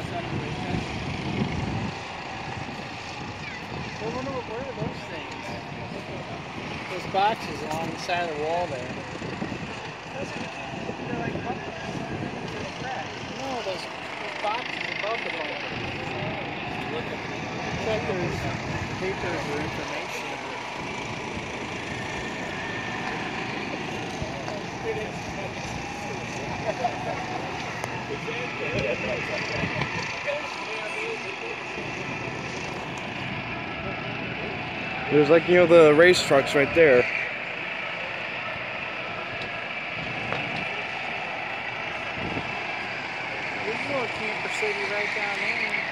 What are those things? Those boxes along the side of the wall there. They're like buckets. No, those boxes above the bucket. It's like there's papers or information. There's like, you know, the race trucks right there. There's a little camper city right down there.